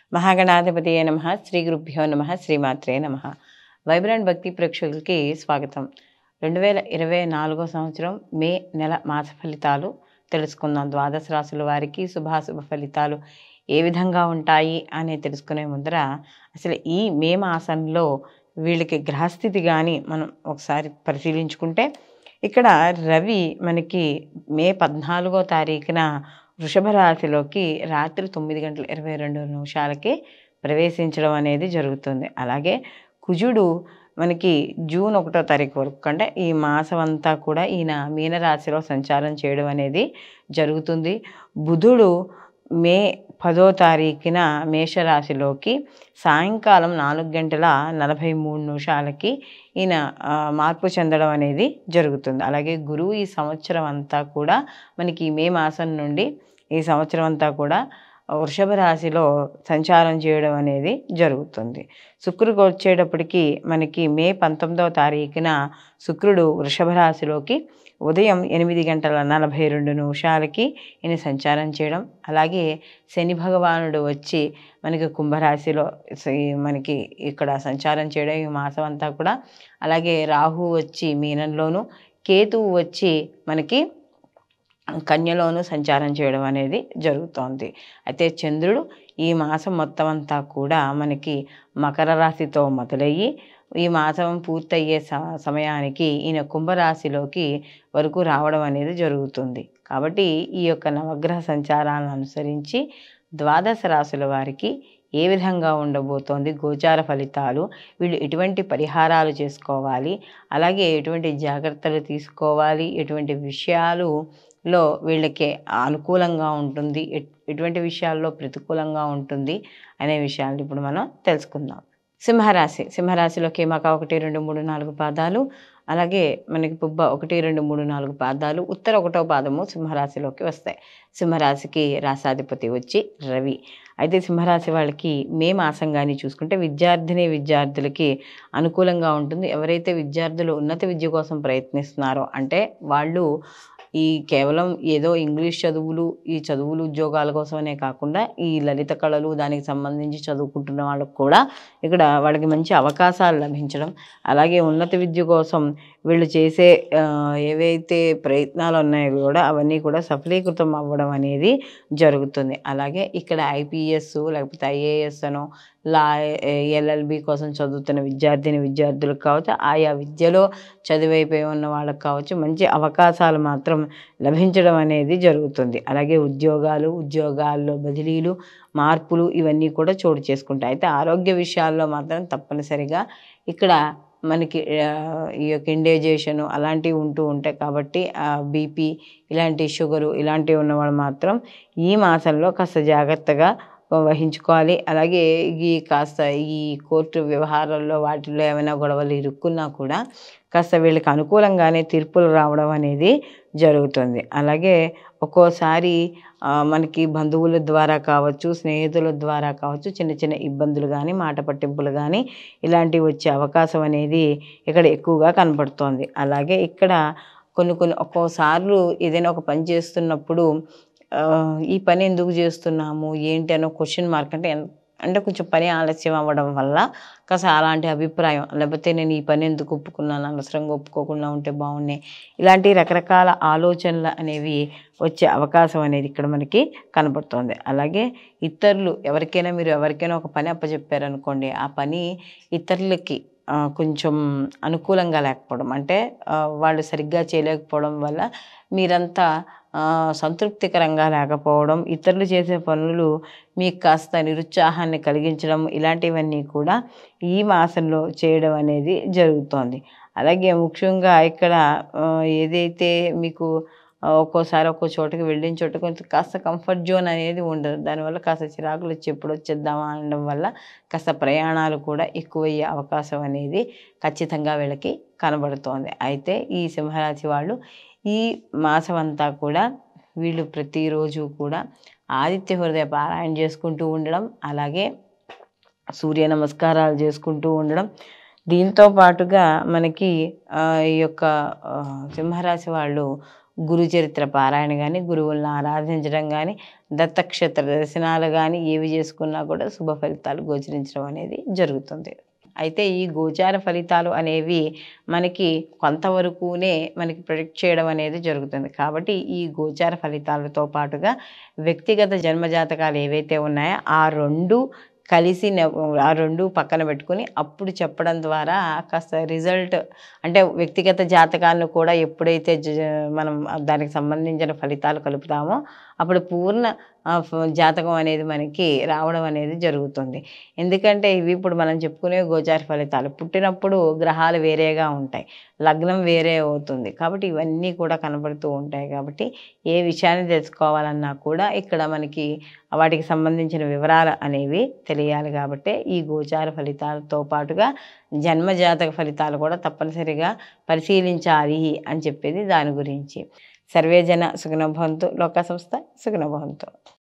మహాగణాధిపతియే నమః. శ్రీ గురుభ్యో నమః. శ్రీమాత్రే నమః. వైబ్రెంట్ భక్తి ప్రేక్షకులకి స్వాగతం. 2024 సంవత్సరం మే నెల మాస ఫలితాలు తెలుసుకుందాం. ద్వాదశ రాశుల వారికి శుభాశుభ ఫలితాలు ఏ విధంగా ఉంటాయి అని తెలుసుకునే ముందర అసలు ఈ మే మాసంలో వీళ్ళకి గ్రహస్థితి కానీ మనం ఒకసారి పరిశీలించుకుంటే, ఇక్కడ రవి మనకి మే 14వ తారీఖున వృషభ రాశిలోకి రాత్రి 9:22 ప్రవేశించడం అనేది జరుగుతుంది. అలాగే కుజుడు మనకి జూన్ 1వ తారీఖు వరకు, అంటే ఈ మాసం అంతా కూడా ఈయన మీనరాశిలో సంచారం చేయడం అనేది జరుగుతుంది. బుధుడు మే 10వ తారీఖున మేషరాశిలోకి సాయంకాలం 4:43 ఈయన మార్పు చెందడం అనేది జరుగుతుంది. అలాగే గురువు ఈ సంవత్సరం అంతా కూడా మనకి మే మాసం నుండి ఈ సంవత్సరం అంతా కూడా వృషభ రాశిలో సంచారం చేయడం అనేది జరుగుతుంది. శుక్రుడికి వచ్చేటప్పటికి మనకి మే 19వ తారీఖున శుక్రుడు వృషభ రాశిలోకి ఉదయం 8:42 ఈయన సంచారం చేయడం, అలాగే శని భగవానుడు వచ్చి మనకి కుంభరాశిలో మనకి ఇక్కడ సంచారం చేయడం ఈ మాసం అంతా కూడా. అలాగే రాహు వచ్చి మీనంలోను, కేతువు వచ్చి మనకి కన్యలోను సంచారం చేయడం అనేది జరుగుతోంది. అయితే చంద్రుడు ఈ మాసం మొత్తం అంతా కూడా మనకి మకర రాశితో మొదలయ్యి ఈ మాసం పూర్తయ్యే సమయానికి ఈయన కుంభరాశిలోకి వరకు రావడం అనేది జరుగుతుంది. కాబట్టి ఈ యొక్క నవగ్రహ సంచారాలను అనుసరించి ద్వాదశ రాశుల వారికి ఏ విధంగా ఉండబోతోంది గోచార ఫలితాలు, వీళ్ళు ఎటువంటి పరిహారాలు చేసుకోవాలి, అలాగే ఎటువంటి జాగ్రత్తలు తీసుకోవాలి, ఎటువంటి విషయాలలో వీళ్ళకి అనుకూలంగా ఉంటుంది, ఎటువంటి విషయాల్లో ప్రతికూలంగా ఉంటుంది అనే విషయాలు ఇప్పుడు మనం తెలుసుకుందాం. సింహరాశిలోకి మక 1, 2, 3, 4 పాదాలు, అలాగే మనకి పుబ్బ 1, 2, 3, 4 పాదాలు, ఉత్తర 1వ పాదము సింహరాశిలోకి వస్తాయి. సింహరాశికి రాశాధిపతి వచ్చి రవి. అయితే సింహరాశి వాళ్ళకి మే మాసం కానీ చూసుకుంటే విద్యార్థులకి అనుకూలంగా ఉంటుంది. ఎవరైతే విద్యార్థులు ఉన్నత విద్య కోసం ప్రయత్నిస్తున్నారో, అంటే వాళ్ళు ఈ కేవలం ఏదో ఇంగ్లీష్ చదువులు, ఈ చదువులు ఉద్యోగాల కోసమనే కాకుండా ఈ లలిత కళలు దానికి సంబంధించి చదువుకుంటున్న వాళ్ళకు కూడా ఇక్కడ వాళ్ళకి మంచి అవకాశాలు లభించడం, అలాగే ఉన్నత విద్య కోసం వీళ్ళు చేసే ఏవైతే ప్రయత్నాలు ఉన్నాయో కూడా అవన్నీ కూడా సఫలీకృతం అవ్వడం అనేది జరుగుతుంది. అలాగే ఇక్కడ IPS లేకపోతే IAS అనో LLB కోసం చదువుతున్న విద్యార్థులకు కావచ్చు, ఆయా విద్యలో చదివైపోయి ఉన్న వాళ్ళకి కావచ్చు, మంచి అవకాశాలు మాత్రం లభించడం అనేది జరుగుతుంది. అలాగే ఉద్యోగాల్లో బదిలీలు, మార్పులు ఇవన్నీ కూడా చోటు చేసుకుంటాయి. అయితే ఆరోగ్య విషయాల్లో మాత్రం తప్పనిసరిగా ఇక్కడ మనకి ఈ యొక్క ఇండైజేషన్ అలాంటివి ఉంటూ ఉంటాయి. కాబట్టి BP ఇలాంటి షుగరు ఇలాంటివి ఉన్నవాళ్ళు మాత్రం ఈ మాసంలో కాస్త జాగ్రత్తగా వహించుకోవాలి. అలాగే ఈ కోర్టు వ్యవహారాల్లో వాటిల్లో ఏమైనా గొడవలు ఇరుక్కున్నా కూడా కాస్త వీళ్ళకి అనుకూలంగానే తీర్పులు రావడం అనేది జరుగుతుంది. అలాగే ఒక్కోసారి మనకి బంధువుల ద్వారా కావచ్చు, స్నేహితుల ద్వారా కావచ్చు, చిన్న చిన్న ఇబ్బందులు కానీ, మాట పట్టింపులు కానీ ఇలాంటివి వచ్చే అవకాశం అనేది ఇక్కడ ఎక్కువగా కనపడుతోంది. అలాగే ఇక్కడ కొన్ని ఒక్కోసార్లు ఏదైనా ఒక పని చేస్తున్నప్పుడు ఈ పని ఎందుకు చేస్తున్నాము ఏంటి అనో క్వశ్చన్ మార్క్, అంటే కొంచెం పని ఆలస్యం అవ్వడం వల్ల కాస్త అలాంటి అభిప్రాయం, లేకపోతే నేను ఈ పని ఎందుకు ఒప్పుకున్నాను, అనవసరంగా ఒప్పుకోకుండా ఉంటే బాగున్నాయి, ఇలాంటి రకరకాల ఆలోచనలు అనేవి వచ్చే అవకాశం అనేది ఇక్కడ మనకి కనపడుతోంది. అలాగే ఎవరికైనా ఒక పని అప్పచెప్పారనుకోండి, ఆ పని ఇతరులకి కొంచెం అనుకూలంగా లేకపోవడం, అంటే వాళ్ళు సరిగ్గా చేయలేకపోవడం వల్ల మీరంతా సంతృప్తికరంగా లేకపోవడం, ఇతరులు చేసే పనులు మీకు కాస్త నిరుత్సాహాన్ని కలిగించడం, ఇలాంటివన్నీ కూడా ఈ మాసంలో చేయడం అనేది జరుగుతోంది. అలాగే ముఖ్యంగా ఇక్కడ ఏదైతే మీకు ఒక్కోసారి ఒక్కో చోటకి వెళ్ళిన చోట కొంచెం కాస్త కంఫర్ట్ జోన్ అనేది ఉండదు. దానివల్ల కాస్త చిరాకులు వచ్చి ఎప్పుడు వచ్చేద్దామా అనడం వల్ల కాస్త ప్రయాణాలు కూడా ఎక్కువయ్యే అవకాశం అనేది ఖచ్చితంగా వీళ్ళకి కనబడుతోంది. అయితే ఈ సింహరాశి వాళ్ళు ఈ మాసం అంతా కూడా వీళ్ళు ప్రతిరోజు కూడా ఆదిత్య హృదయ పారాయణ చేసుకుంటూ ఉండడం, అలాగే సూర్య నమస్కారాలు చేసుకుంటూ ఉండడం, దీంతో పాటుగా మనకి ఈ యొక్క సింహరాశి వాళ్ళు గురు చరిత్ర పారాయణ కానీ, గురువులను ఆరాధించడం కానీ, దత్తక్షేత్ర దర్శనాలు కానీ ఏవి చేసుకున్నా కూడా శుభ ఫలితాలు గోచరించడం అనేది జరుగుతుంది. అయితే ఈ గోచార ఫలితాలు అనేవి మనకి కొంతవరకునే మనకి ప్రెడిక్ట్ చేయడం అనేది జరుగుతుంది. కాబట్టి ఈ గోచార ఫలితాలతో పాటుగా వ్యక్తిగత జన్మజాతకాలు ఏవైతే ఉన్నాయో ఆ 2 కలిసి ఆ 2 పక్కన పెట్టుకొని అప్పుడు చెప్పడం ద్వారా కాస్త రిజల్ట్ అంటే వ్యక్తిగత జాతకాలను కూడా ఎప్పుడైతే మనం దానికి సంబంధించిన ఫలితాలు కలుపుతామో అప్పుడు పూర్ణ జాతకం అనేది మనకి రావడం అనేది జరుగుతుంది. ఎందుకంటే ఇవి ఇప్పుడు మనం చెప్పుకునే గోచార ఫలితాలు పుట్టినప్పుడు గ్రహాలు వేరేగా ఉంటాయి, లగ్నం వేరే అవుతుంది. కాబట్టి ఇవన్నీ కూడా కనబడుతూ ఉంటాయి. కాబట్టి ఏ విషయాన్ని తెలుసుకోవాలన్నా కూడా ఇక్కడ మనకి వాటికి సంబంధించిన వివరాలు అనేవి తెలియాలి. కాబట్టి ఈ గోచార ఫలితాలతో పాటుగా జన్మజాతక ఫలితాలు కూడా తప్పనిసరిగా పరిశీలించాలి అని చెప్పేది దాని గురించి. సర్వే జన సుఖినో భవంతు. లోకా సంస్థ సుఖినో భవంతు.